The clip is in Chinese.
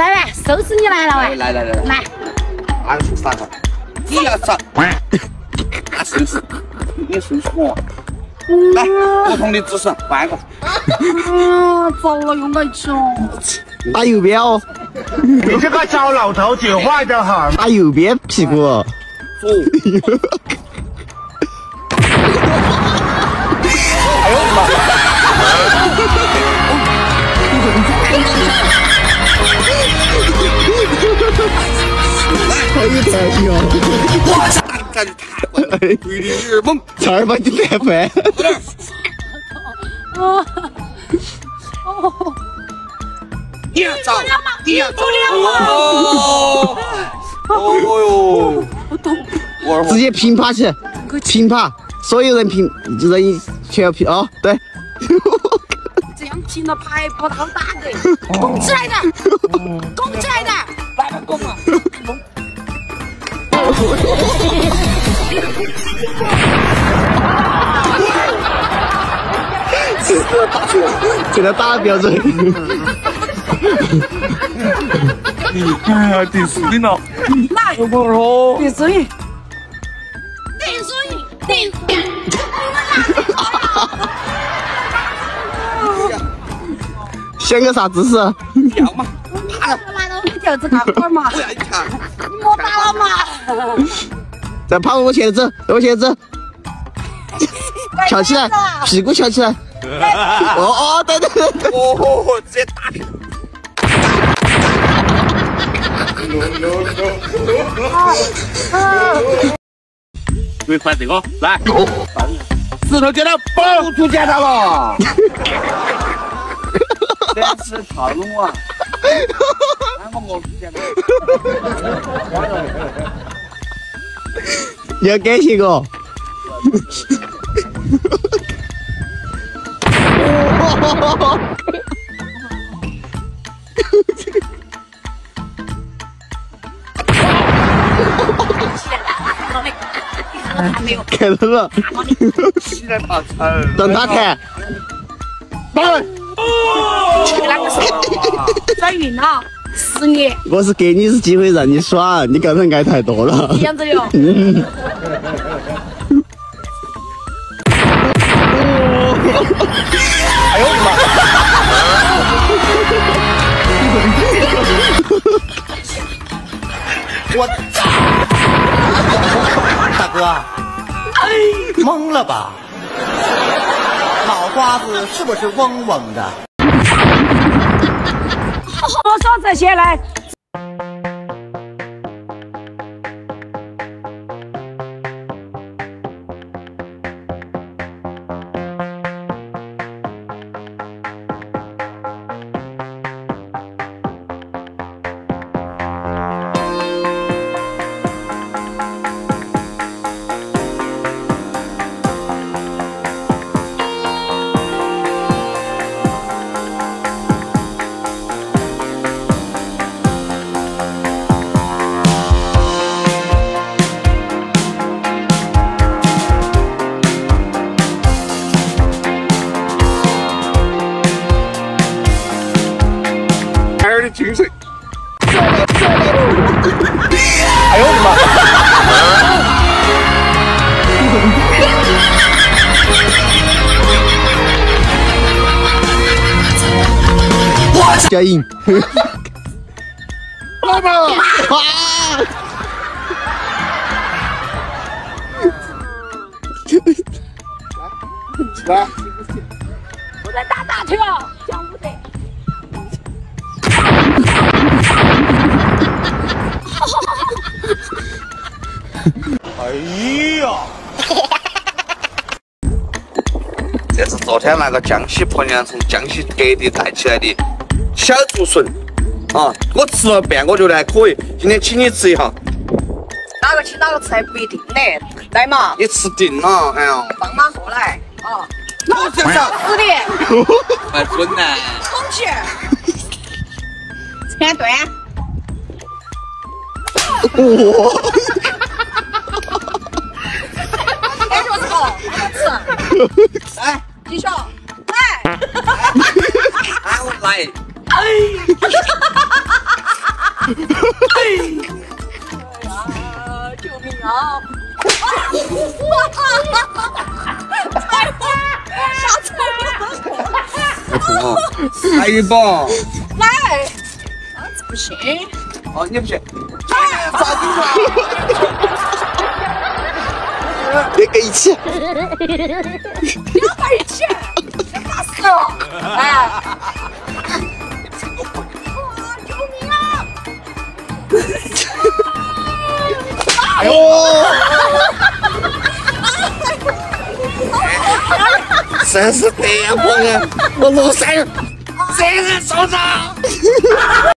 来，收拾你来了喂！ 来，俺是啥个？你要找，那收拾，你收拾我。来，不同的姿势，换一个。 糟了，用个球。 打右边哦。 你这个糟老头子坏得很。 打右边屁股。 左。哎呦我的妈！ 好有弹性哦！ 哇塞，感觉太快了，对的有点猛， 差点把你弹翻。 你要找，你要找。哦哟， 直接平爬起，平爬，所有人平，人全要平哦，对。 这样平了爬不到打的，拱起来的，拱起来的， 来吧，拱啊！ 这个打的标准。 哎呀，第四名了， 来， 有不咯？ 第四名，第。 选个啥姿势？ 跳嘛， 拿到你条子干活嘛？ 不要你看， 我打了嘛？ 再跑往前走，往前走，翘起来，屁股翘起来。哦，对。 哦，直接打平。会换这个，来，石头剪刀布，出剪刀了。这是套路啊！哪个魔术剪刀？ 你要感谢我。看到了， 起来爬草， 让他弹。 打人！ 那个是转运了，10年。 我是给你次机会让你耍，你刚才爱太多了。 这样子的哟。 哎呦我的妈！ 我大哥，懵了吧？脑瓜子是不是嗡嗡的？ 我说这些来。 精神。哎呦我的妈！ 加赢。 来吧！来， 我在打大球，讲不得。 哎呀！ 这是昨天那个江西婆娘从江西特地带起来的小竹笋啊！我吃了遍，我觉得还可以。今天请你吃一下。 哪个请哪个吃还不一定嘞，来嘛！ 你吃定了，哎呀！ 放马过来啊！ 我这啥？ 死的！ 还准呢！ 空气！前端。 哇！ 感觉好，好吃。 来， 继续，来。 来，我来。 好。 不痛啊，还有一把。 来，这不行。 哦，你不行。 别跟一起。 不要在一起，打死了！哎，救命啊！ 哎呦！ 真是巅峰啊！我落山，这人受伤。